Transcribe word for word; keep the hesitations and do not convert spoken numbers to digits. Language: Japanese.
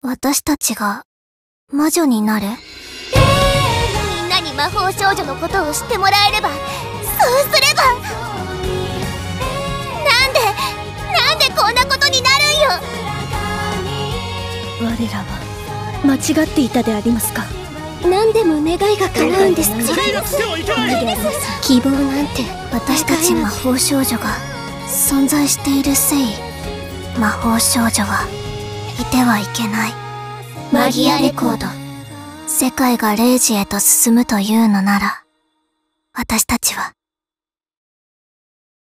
私たちが魔女になる？ みんなに魔法少女のことを知ってもらえれば、そうすれば。なんでなんでこんなことになるんよ。 我らは間違っていたでありますか。 何でも願いが叶うんです。 希望なんて、私たち魔法少女が存在しているせい。魔法少女はいてはいけない。マギアレコード。世界が0時へと進むというのなら、私たちは